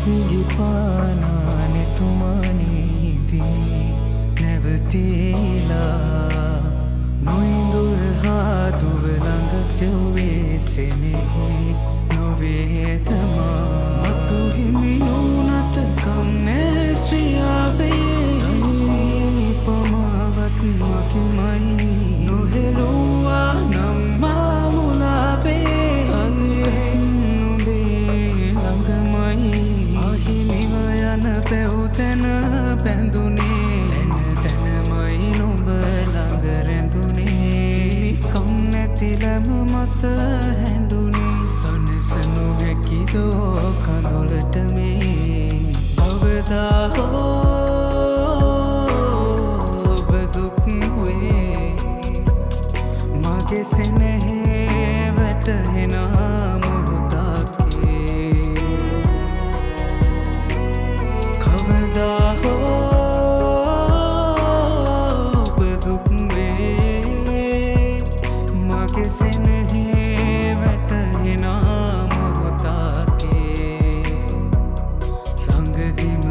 බිඟි පානා නෙතුමනී දිනි නැවතීලා නොඉඳුල් හා දුව ළඟ සෙව්වේ සෙනෙහි නොවේ තමා මතු හිමි නොනත කම්නේ ශ්‍රියාවේ අනිනී පමාවත් මකිමයි නොහෙළුවා නම්මා මුලාවේ අගයෙන් නුඹේ ළඟමයි අහිමිව යන පැවුතැන බැඳුනේ තැනමයි නුඹ ළඟ රැඳුනේ කම් නැති ලැම මත හැඳුනේ සනසනු හැකිදෝ කඳුලට මේ කවදා හෝ ඔබ දුක් වේ මගේ සෙනෙහේ වැටහෙනා මොහොතකේ කවදා හෝ ඔබ දුක් වේ මගේ සෙනෙහේ වැටහෙනා මොහොතකේ ළඟදිම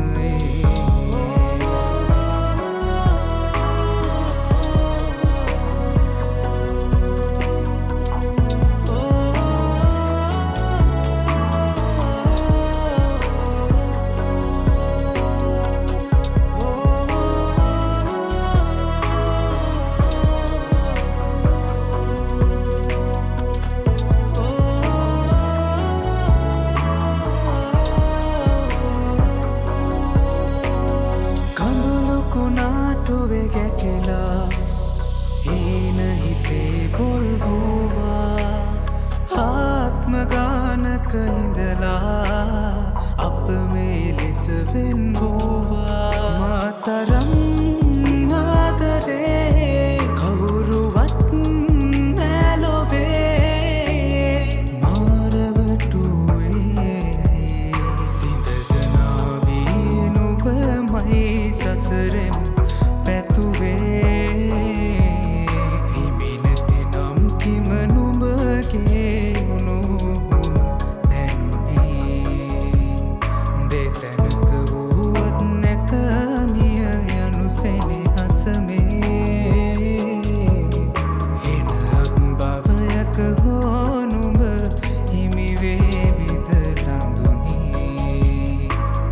කුණාටුවේ ගැටෙලා හීන හිතේ පොල් වූවා ආත්ම ගානක ඉඳලා අප මේ ලෙස වෙන් වූවා මාතරම් ආදරේ කවුරුවත් නැලොවේ මාරවටුවේ සිඳදනාවී නුඹමයි සසරෙම පැතුවේ හිමි නැති නම් කිම නුඹගේ උණුහුම දැනුනේ දෙතැනක වුවත් නැත මිය යනු සෙනෙහස මේ එනක් භවයක හෝ නුඹ හිමි වේවිද රඳුනේ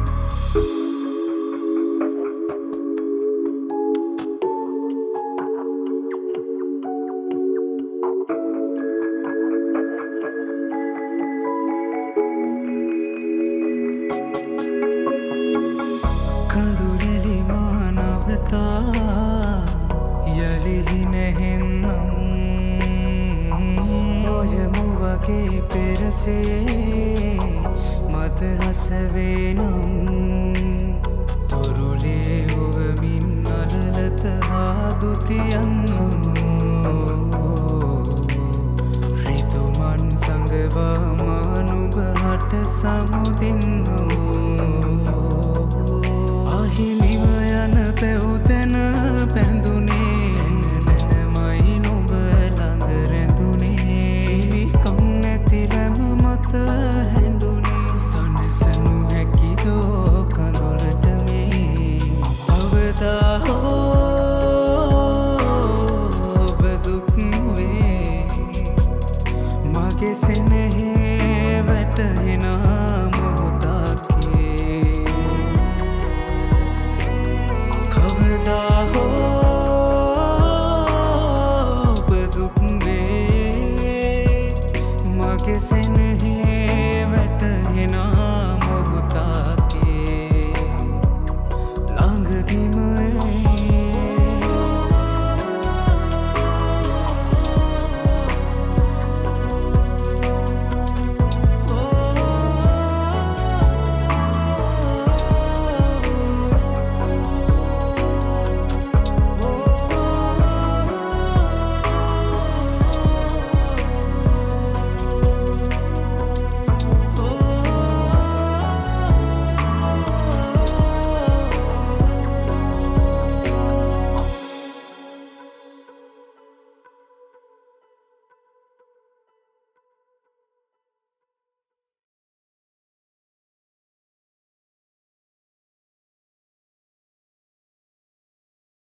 කඳුලෙලි මානවතා යලිහි නැහෙන්නම් ඔයමු වගේ පෙරසේ මත හසවේනම් තොරුලේ ඔවමින් අලලත හාදුතියන් රිතුමන් සඟවා